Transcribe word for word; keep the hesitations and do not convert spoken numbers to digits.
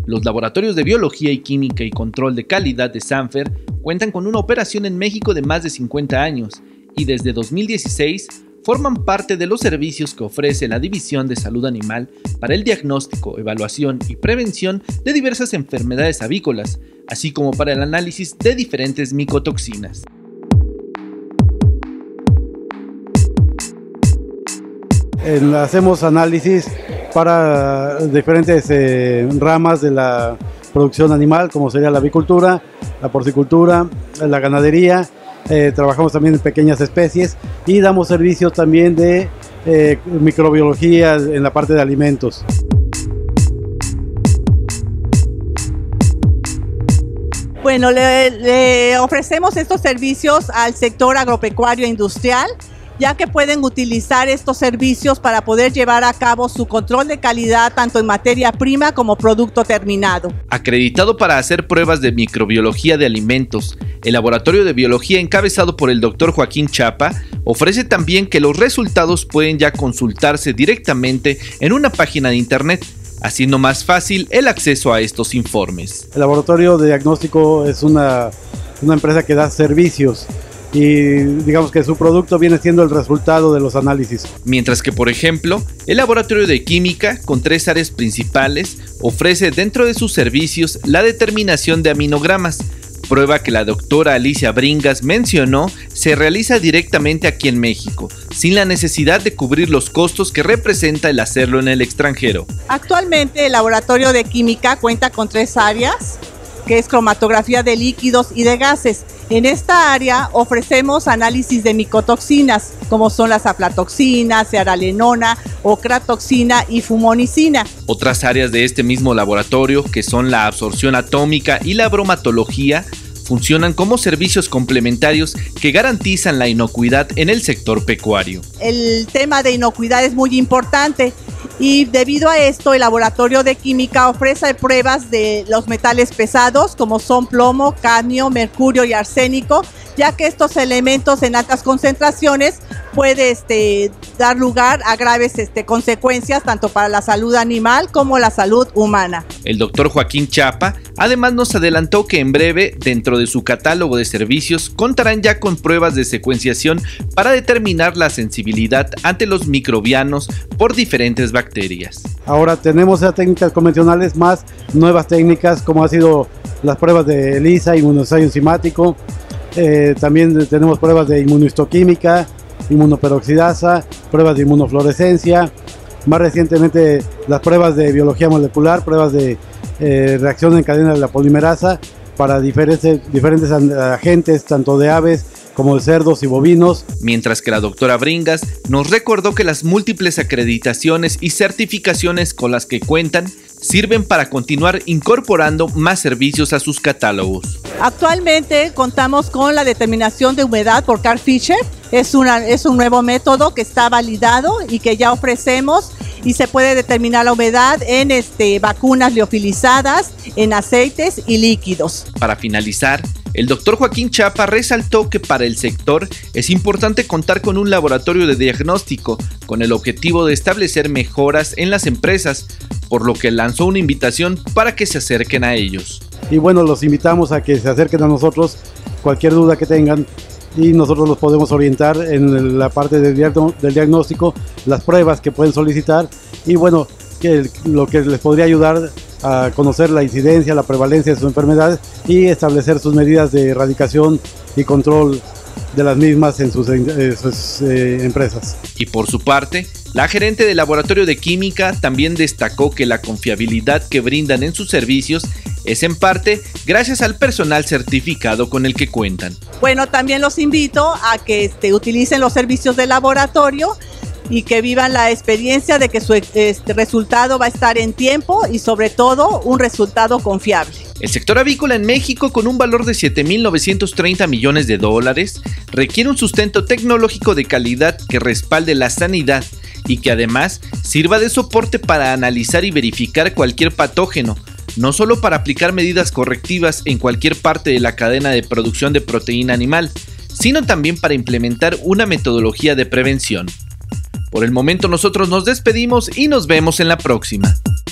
Los laboratorios de Biología y Química y Control de Calidad de Sanfer cuentan con una operación en México de más de cincuenta años y desde dos mil dieciséis forman parte de los servicios que ofrece la División de Salud Animal para el diagnóstico, evaluación y prevención de diversas enfermedades avícolas, así como para el análisis de diferentes micotoxinas. En, hacemos análisis para diferentes eh, ramas de la producción animal, como sería la avicultura, la porcicultura, la ganadería. Eh, trabajamos también en pequeñas especies y damos servicios también de eh, microbiología en la parte de alimentos. Bueno, le, le ofrecemos estos servicios al sector agropecuario e industrial, ya que pueden utilizar estos servicios para poder llevar a cabo su control de calidad tanto en materia prima como producto terminado. Acreditado para hacer pruebas de microbiología de alimentos, el Laboratorio de Biología encabezado por el doctor Joaquín Chapa ofrece también que los resultados pueden ya consultarse directamente en una página de internet, haciendo más fácil el acceso a estos informes. El Laboratorio de Diagnóstico es una, una empresa que da servicios y digamos que su producto viene siendo el resultado de los análisis. Mientras que, por ejemplo, el Laboratorio de Química, con tres áreas principales, ofrece dentro de sus servicios la determinación de aminogramas, prueba que la doctora Alicia Bringas mencionó se realiza directamente aquí en México, sin la necesidad de cubrir los costos que representa el hacerlo en el extranjero. Actualmente el Laboratorio de Química cuenta con tres áreas, que es cromatografía de líquidos y de gases. En esta área ofrecemos análisis de micotoxinas, como son las aflatoxinas, cearalenona, ocratoxina y fumonicina. Otras áreas de este mismo laboratorio, que son la absorción atómica y la bromatología, funcionan como servicios complementarios que garantizan la inocuidad en el sector pecuario. El tema de inocuidad es muy importante y debido a esto el Laboratorio de Química ofrece pruebas de los metales pesados como son plomo, cadmio, mercurio y arsénico, ya que estos elementos en altas concentraciones puede este, dar lugar a graves este, consecuencias tanto para la salud animal como la salud humana. El doctor Joaquín Chapa además nos adelantó que en breve, dentro de su catálogo de servicios, contarán ya con pruebas de secuenciación para determinar la sensibilidad ante los microbianos por diferentes bacterias. Ahora tenemos ya técnicas convencionales más nuevas técnicas como ha sido las pruebas de ELISA, inmunoensayo enzimático, eh, también tenemos pruebas de inmunohistoquímica, inmunoperoxidasa, pruebas de inmunofluorescencia, más recientemente las pruebas de biología molecular, pruebas de eh, reacción en cadena de la polimerasa para diferentes, diferentes agentes, tanto de aves como de cerdos y bovinos. Mientras que la doctora Bringas nos recordó que las múltiples acreditaciones y certificaciones con las que cuentan sirven para continuar incorporando más servicios a sus catálogos. Actualmente contamos con la determinación de humedad por Carl Fisher. Es, una, es un nuevo método que está validado y que ya ofrecemos y se puede determinar la humedad en este, vacunas liofilizadas, en aceites y líquidos. Para finalizar, el doctor Joaquín Chapa resaltó que para el sector es importante contar con un laboratorio de diagnóstico con el objetivo de establecer mejoras en las empresas, por lo que lanzó una invitación para que se acerquen a ellos. Y bueno, los invitamos a que se acerquen a nosotros, cualquier duda que tengan, y nosotros los podemos orientar en la parte del, del diagnóstico, las pruebas que pueden solicitar y bueno, que lo que les podría ayudar a conocer la incidencia, la prevalencia de sus enfermedades y establecer sus medidas de erradicación y control de las mismas en sus, eh, sus eh, empresas. Y por su parte, la gerente del Laboratorio de Química también destacó que la confiabilidad que brindan en sus servicios es en parte gracias al personal certificado con el que cuentan. Bueno, también los invito a que este, utilicen los servicios del laboratorio y que vivan la experiencia de que su este, resultado va a estar en tiempo y sobre todo un resultado confiable. El sector avícola en México, con un valor de siete mil novecientos treinta millones de dólares, requiere un sustento tecnológico de calidad que respalde la sanidad y que además sirva de soporte para analizar y verificar cualquier patógeno, no solo para aplicar medidas correctivas en cualquier parte de la cadena de producción de proteína animal, sino también para implementar una metodología de prevención. Por el momento nosotros nos despedimos y nos vemos en la próxima.